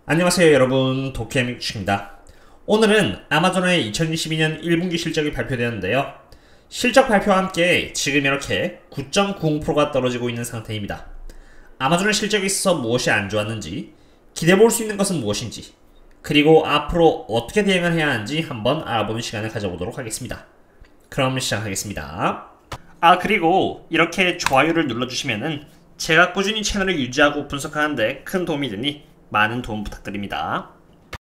안녕하세요 여러분, 도쿄미츠입니다. 오늘은 아마존의 2022년 1분기 실적이 발표되었는데요. 실적 발표와 함께 지금 이렇게 9.90%가 떨어지고 있는 상태입니다. 아마존의 실적에 있어서 무엇이 안 좋았는지, 기대해볼 수 있는 것은 무엇인지, 그리고 앞으로 어떻게 대응을 해야 하는지 한번 알아보는 시간을 가져보도록 하겠습니다. 그럼 시작하겠습니다. 그리고 이렇게 좋아요를 눌러주시면은 제가 꾸준히 채널을 유지하고 분석하는데 큰 도움이 되니 많은 도움 부탁드립니다.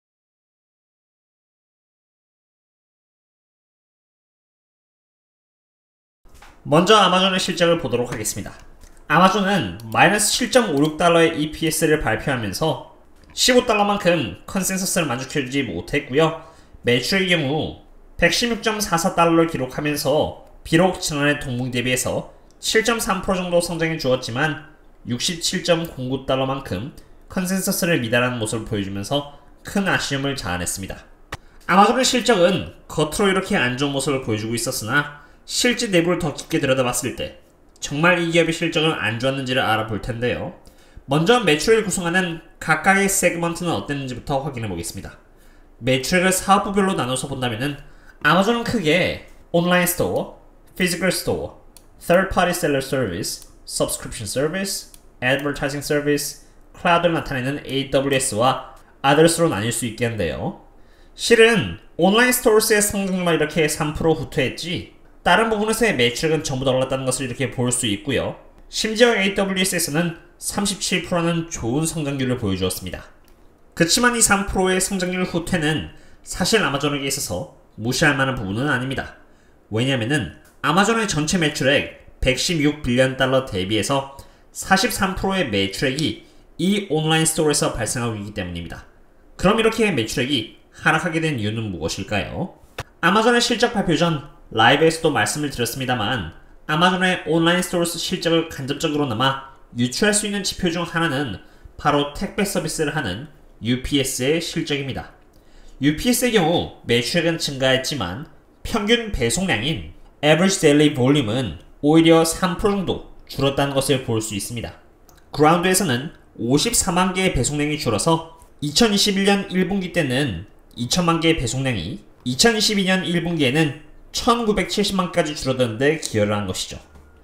먼저 아마존의 실적을 보도록 하겠습니다. 아마존은 마이너스 7.56달러의 EPS를 발표하면서 15달러만큼 컨센서스를 만족해주지 못했고요. 매출의 경우 116.44달러를 기록하면서 비록 지난해 동분 대비해서 7.3% 정도 성장해 주었지만 67.09달러만큼 컨센서스를 미달하는 모습을 보여주면서 큰 아쉬움을 자아냈습니다. 아마존의 실적은 겉으로 이렇게 안 좋은 모습을 보여주고 있었으나 실제 내부를 더 깊게 들여다봤을 때 정말 이 기업의 실적은 안 좋았는지를 알아볼 텐데요. 먼저 매출을 구성하는 각각의 세그먼트는 어땠는지부터 확인해 보겠습니다. 매출액을 사업부별로 나눠서 본다면 아마존은 크게 온라인 스토어, 피지컬 스토어, third party seller service, subscription service, advertising service, 클라우드를 나타내는 AWS와 others로 나뉠 수 있게 한데요. 실은 온라인 스토어스의 성장률만 이렇게 3% 후퇴했지 다른 부분에서의 매출액은 전부 다 올랐다는 것을 이렇게 볼 수 있고요. 심지어 AWS에서는 37%라는 좋은 성장률을 보여주었습니다. 그치만 이 3%의 성장률 후퇴는 사실 아마존에게 있어서 무시할 만한 부분은 아닙니다. 왜냐면은 아마존의 전체 매출액 116빌리언 달러 대비해서 43%의 매출액이 이 온라인 스토어에서 발생하고 있기 때문입니다. 그럼 이렇게 매출액이 하락하게 된 이유는 무엇일까요? 아마존의 실적 발표 전 라이브에서도 말씀을 드렸습니다만 아마존의 온라인 스토어 실적을 간접적으로나마 유추할 수 있는 지표 중 하나는 바로 택배 서비스를 하는 UPS의 실적입니다. UPS의 경우 매출액은 증가했지만 평균 배송량인 Average Daily Volume은 오히려 3% 정도 줄었다는 것을 볼 수 있습니다. 그라운드에서는 54만 개의 배송량이 줄어서 2021년 1분기 때는 2천만 개의 배송량이 2022년 1분기에는 1970만까지 줄어드는데 기여를 한 것이죠.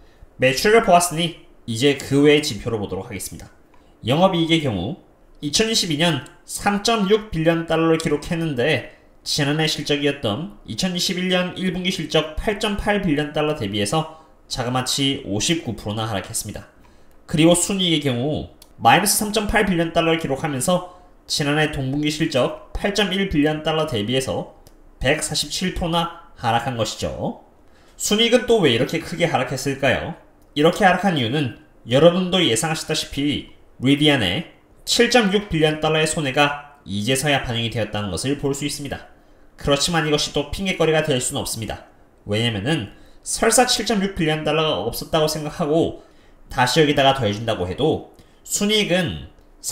매출을 보았으니 이제 그 외의 지표로 보도록 하겠습니다. 영업이익의 경우 2022년 3.6빌리언 달러를 기록했는데 지난해 실적이었던 2021년 1분기 실적 8.8빌리언 달러 대비해서 자그마치 59%나 하락했습니다. 그리고 순이익의 경우 마이너스 3.8빌리언 달러를 기록하면서 지난해 동분기 실적 8.1빌리언 달러 대비해서 147%나 하락한 것이죠. 순이익은 또 왜 이렇게 크게 하락했을까요? 이렇게 하락한 이유는 여러분도 예상하셨다시피 리디안의 7.6빌리언 달러의 손해가 이제서야 반영이 되었다는 것을 볼 수 있습니다. 그렇지만 이것이 또 핑계거리가 될 수는 없습니다. 왜냐면은 설사 7.6빌리언 달러가 없었다고 생각하고 다시 여기다가 더해준다고 해도 순이익은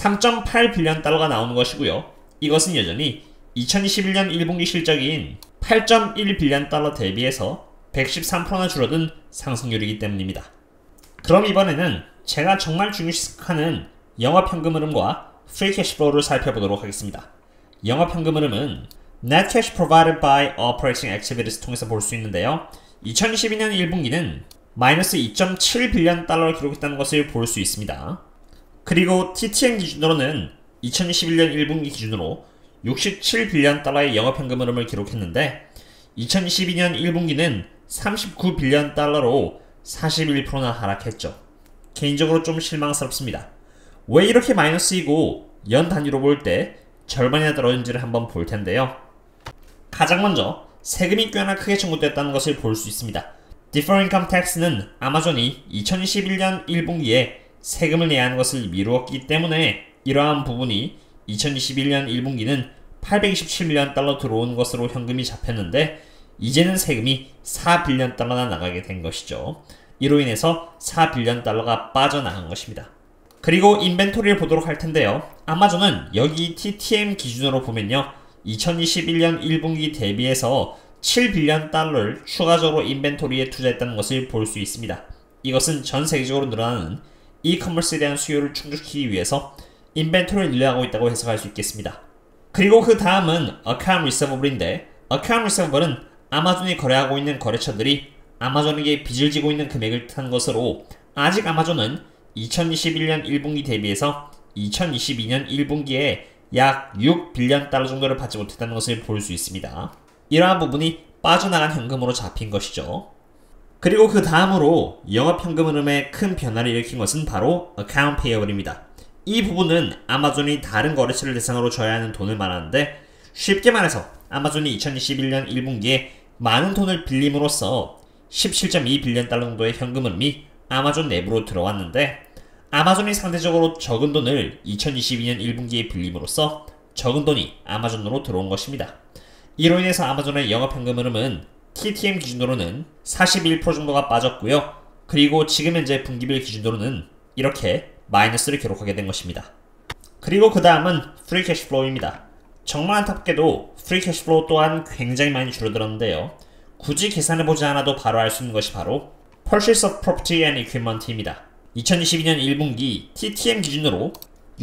3.8빌리언 달러가 나오는 것이고요. 이것은 여전히 2021년 1분기 실적인 8.1빌리언 달러 대비해서 113%나 줄어든 상승률이기 때문입니다. 그럼 이번에는 제가 정말 중요시 생각하는 영업현금 흐름과 프리 캐시플로우를 살펴보도록 하겠습니다. 영업현금 흐름은 Net Cash Provided by Operating Activities 통해서 볼 수 있는데요. 2022년 1분기는 마이너스 2.7빌리언 달러를 기록했다는 것을 볼 수 있습니다. 그리고 TTM 기준으로는 2021년 1분기 기준으로 67빌리언 달러의 영업현금 흐름을 기록했는데 2022년 1분기는 39빌리언 달러로 41%나 하락했죠. 개인적으로 좀 실망스럽습니다. 왜 이렇게 마이너스이고 연 단위로 볼 때 절반이나 떨어진지를 한번 볼 텐데요. 가장 먼저 세금이 꽤나 크게 청구되었다는 것을 볼 수 있습니다. Deferred Income Tax는 아마존이 2021년 1분기에 세금을 내야 하는 것을 미루었기 때문에 이러한 부분이 2021년 1분기는 827밀리언 달러 들어온 것으로 현금이 잡혔는데 이제는 세금이 4빌리언 달러나 나가게 된 것이죠. 이로 인해서 4빌리언 달러가 빠져나간 것입니다. 그리고 인벤토리를 보도록 할 텐데요. 아마존은 여기 TTM 기준으로 보면요. 2021년 1분기 대비해서 7빌리언 달러를 추가적으로 인벤토리에 투자했다는 것을 볼 수 있습니다. 이것은 전 세계적으로 늘어나는 이커머스에 대한 수요를 충족시키기 위해서 인벤토리를 늘려가고 있다고 해석할 수 있겠습니다. 그리고 그 다음은 Account Receivablein데 Account Receivabl은 아마존이 거래하고 있는 거래처들이 아마존에게 빚을 지고 있는 금액을 뜻하는 것으로 아직 아마존은 2021년 1분기 대비해서 2022년 1분기에 약 6빌리언 달러 정도를 받지 못했다는 것을 볼 수 있습니다. 이러한 부분이 빠져나간 현금으로 잡힌 것이죠. 그리고 그 다음으로 영업현금 흐름에 큰 변화를 일으킨 것은 바로 Account Payable입니다. 이 부분은 아마존이 다른 거래처를 대상으로 줘야 하는 돈을 말하는데 쉽게 말해서 아마존이 2021년 1분기에 많은 돈을 빌림으로써 17.2빌리언 달러 정도의 현금 흐름이 아마존 내부로 들어왔는데 아마존이 상대적으로 적은 돈을 2022년 1분기에 빌림으로써 적은 돈이 아마존으로 들어온 것입니다. 이로 인해서 아마존의 영업현금 흐름은 TTM 기준으로는 41% 정도가 빠졌고요. 그리고 지금 현재 분기별 기준으로는 이렇게 마이너스를 기록하게 된 것입니다. 그리고 그 다음은 프리 캐시플로우입니다. 정말 안타깝게도 프리 캐시플로우 또한 굉장히 많이 줄어들었는데요. 굳이 계산해보지 않아도 바로 알 수 있는 것이 바로 Purchase of Property and Equipment입니다. 2022년 1분기 TTM 기준으로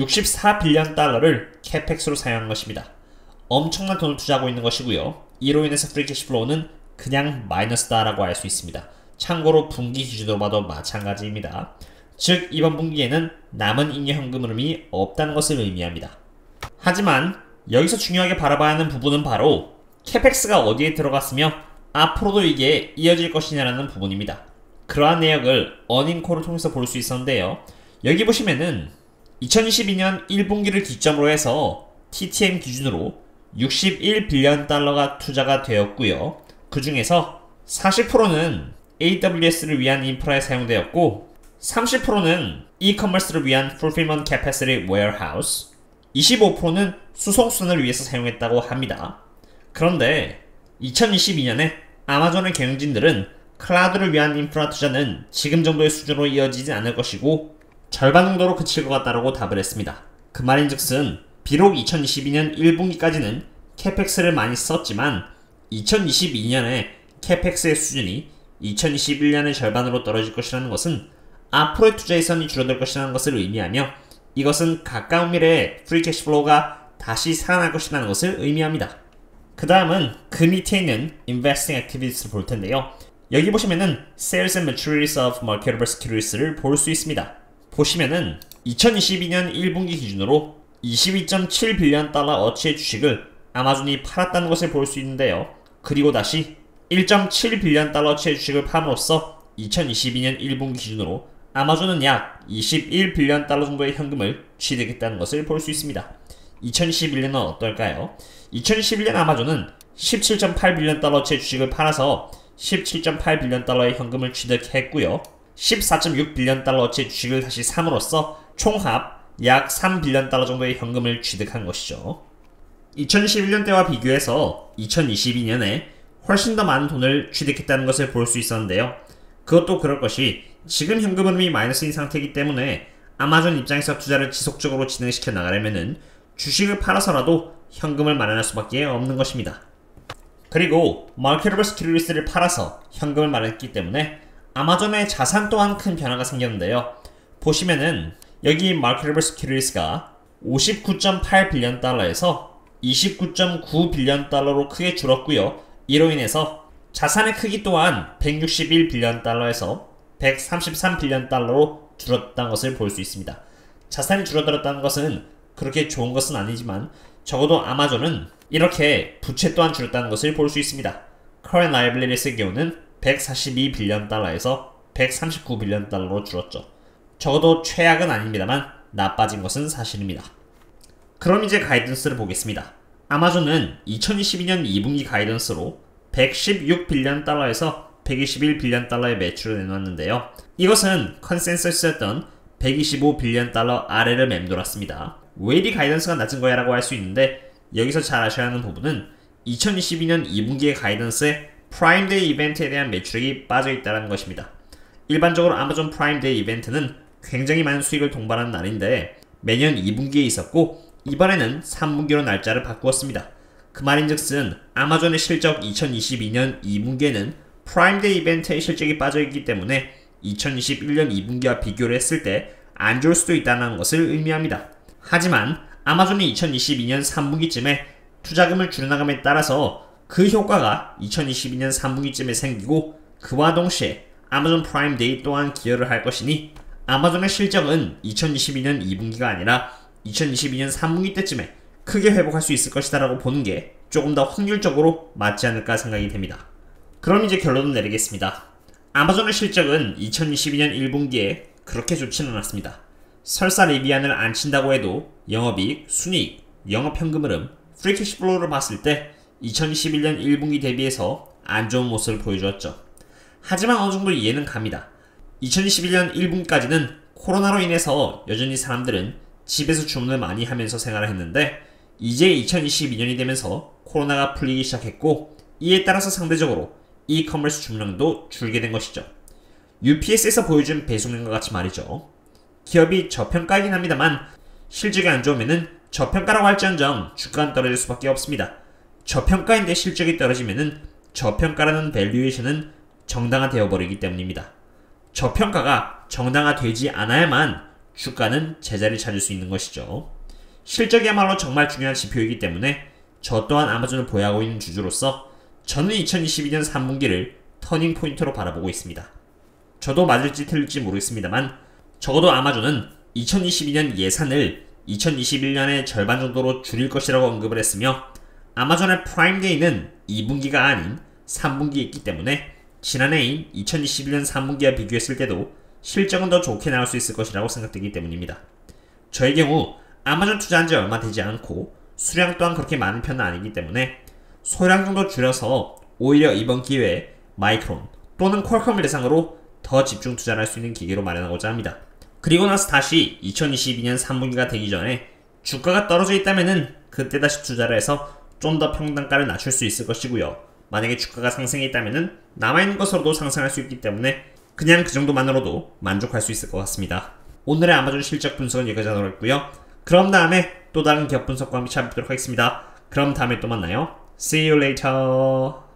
64빌리언 달러를 CapEx로 사용한 것입니다. 엄청난 돈을 투자하고 있는 것이고요. 이로 인해서 프리 캐시플로우는 그냥 마이너스다라고 할 수 있습니다. 참고로 분기 기준으로 봐도 마찬가지입니다. 즉 이번 분기에는 남은 잉여 현금 흐름이 없다는 것을 의미합니다. 하지만 여기서 중요하게 바라봐야 하는 부분은 바로 CapEx가 어디에 들어갔으며 앞으로도 이게 이어질 것이냐라는 부분입니다. 그러한 내역을 어닝콜을 통해서 볼 수 있었는데요. 여기 보시면은 2022년 1분기를 기점으로 해서 TTM 기준으로 61빌리언 달러가 투자가 되었고요. 그 중에서 40%는 AWS를 위한 인프라에 사용되었고 30%는 e-commerce를 위한 Fulfillment Capacity Warehouse, 25%는 수송수단을 위해서 사용했다고 합니다. 그런데 2022년에 아마존의 경영진들은 클라우드를 위한 인프라 투자는 지금 정도의 수준으로 이어지지 않을 것이고 절반 정도로 그칠 것 같다라고 답을 했습니다. 그 말인즉슨 비록 2022년 1분기까지는 CapEx를 많이 썼지만 2022년에 CapEx의 수준이 2021년의 절반으로 떨어질 것이라는 것은 앞으로의 투자 예산이 줄어들 것이라는 것을 의미하며 이것은 가까운 미래에 프리 캐시플로우가 다시 살아날 것이라는 것을 의미합니다. 그 다음은 그 밑에 있는 Investing Activities를 볼 텐데요. 여기 보시면은 Sales and Maturities of Marketable Securities,를 볼 수 있습니다. 보시면은 2022년 1분기 기준으로 22.7빌리언 달러 어치의 주식을 아마존이 팔았다는 것을 볼 수 있는데요. 그리고 다시 1.7빌리언 달러 어치의 주식을 팔므로써 2022년 1분기 기준으로 아마존은 약 21빌리언 달러 정도의 현금을 취득했다는 것을 볼 수 있습니다. 2021년은 어떨까요? 2021년 아마존은 17.8빌리언 달러어치의 주식을 팔아서 17.8빌리언 달러의 현금을 취득했고요. 14.6빌리언 달러어치의 주식을 다시 삼으로써 총합 약 3빌리언 달러 정도의 현금을 취득한 것이죠. 2011년 때와 비교해서 2022년에 훨씬 더 많은 돈을 취득했다는 것을 볼 수 있었는데요. 그것도 그럴 것이 지금 현금 흐름이 마이너스인 상태이기 때문에 아마존 입장에서 투자를 지속적으로 진행시켜 나가려면은 주식을 팔아서라도 현금을 마련할 수밖에 없는 것입니다. 그리고 Marketable Securities를 팔아서 현금을 마련했기 때문에 아마존의 자산 또한 큰 변화가 생겼는데요. 보시면은 여기 Marketable Securities가 59.8빌리언 달러에서 29.9빌리언 달러로 크게 줄었고요. 이로 인해서 자산의 크기 또한 161빌리언 달러에서 133빌리언 달러로 줄었다는 것을 볼 수 있습니다. 자산이 줄어들었다는 것은 그렇게 좋은 것은 아니지만 적어도 아마존은 이렇게 부채 또한 줄었다는 것을 볼 수 있습니다. Current Liabilities의 경우는 142빌리언 달러에서 139빌리언 달러로 줄었죠. 적어도 최악은 아닙니다만 나빠진 것은 사실입니다. 그럼 이제 가이던스를 보겠습니다. 아마존은 2022년 2분기 가이던스로 116빌리언 달러에서 121빌리언 달러의 매출을 내놓았는데요. 이것은 컨센서스였던 125빌리언 달러 아래를 맴돌았습니다. 왜 이리 가이던스가 낮은 거야 라고 할 수 있는데 여기서 잘 아셔야 하는 부분은 2022년 2분기의 가이던스에 프라임데이 이벤트에 대한 매출액이 빠져있다는 것입니다. 일반적으로 아마존 프라임데이 이벤트는 굉장히 많은 수익을 동반하는 날인데 매년 2분기에 있었고 이번에는 3분기로 날짜를 바꾸었습니다. 그 말인즉슨 아마존의 실적 2022년 2분기에는 프라임데이 이벤트의 실적이 빠져있기 때문에 2021년 2분기와 비교를 했을 때 안 좋을 수도 있다는 것을 의미합니다. 하지만 아마존이 2022년 3분기쯤에 투자금을 줄여나감에 따라서 그 효과가 2022년 3분기쯤에 생기고 그와 동시에 아마존 프라임 데이 또한 기여를 할 것이니 아마존의 실적은 2022년 2분기가 아니라 2022년 3분기 때쯤에 크게 회복할 수 있을 것이다 라고 보는 게 조금 더 확률적으로 맞지 않을까 생각이 됩니다. 그럼 이제 결론을 내리겠습니다. 아마존의 실적은 2022년 1분기에 그렇게 좋지는 않았습니다. 설사 리비안을 안 친다고 해도 영업이익, 순이익, 영업현금 흐름, 프리캐시 플로우를 봤을 때 2021년 1분기 대비해서 안 좋은 모습을 보여주었죠. 하지만 어느 정도 이해는 갑니다. 2021년 1분기까지는 코로나로 인해서 여전히 사람들은 집에서 주문을 많이 하면서 생활을 했는데 이제 2022년이 되면서 코로나가 풀리기 시작했고 이에 따라서 상대적으로 이커머스 주문량도 줄게 된 것이죠. UPS에서 보여준 배송량과 같이 말이죠. 기업이 저평가이긴 합니다만 실적이 안 좋으면은 저평가라고 할지언정 주가는 떨어질 수밖에 없습니다. 저평가인데 실적이 떨어지면은 저평가라는 밸류에이션은 정당화되어 버리기 때문입니다. 저평가가 정당화되지 않아야만 주가는 제자리를 찾을 수 있는 것이죠. 실적이야말로 정말 중요한 지표이기 때문에 저 또한 아마존을 보유하고 있는 주주로서 저는 2022년 3분기를 터닝 포인트로 바라보고 있습니다. 저도 맞을지 틀릴지 모르겠습니다만 적어도 아마존은 2022년 예산을 2021년의 절반 정도로 줄일 것이라고 언급을 했으며 아마존의 프라임데이는 2분기가 아닌 3분기에 있기 때문에 지난해인 2021년 3분기와 비교했을 때도 실적은 더 좋게 나올 수 있을 것이라고 생각되기 때문입니다. 저의 경우 아마존 투자한 지 얼마 되지 않고 수량 또한 그렇게 많은 편은 아니기 때문에 소량 정도 줄여서 오히려 이번 기회에 마이크론 또는 퀄컴을 대상으로 더 집중 투자를 할 수 있는 기회로 마련하고자 합니다. 그리고 나서 다시 2022년 3분기가 되기 전에 주가가 떨어져 있다면은 그때 다시 투자를 해서 좀 더 평단가를 낮출 수 있을 것이고요. 만약에 주가가 상승해 있다면은 남아있는 것으로도 상승할 수 있기 때문에 그냥 그 정도만으로도 만족할 수 있을 것 같습니다. 오늘의 아마존 실적 분석은 여기까지 하도록 했고요. 그럼 다음에 또 다른 기업 분석과 함께 찾아뵙도록 하겠습니다. 그럼 다음에 또 만나요. See you later.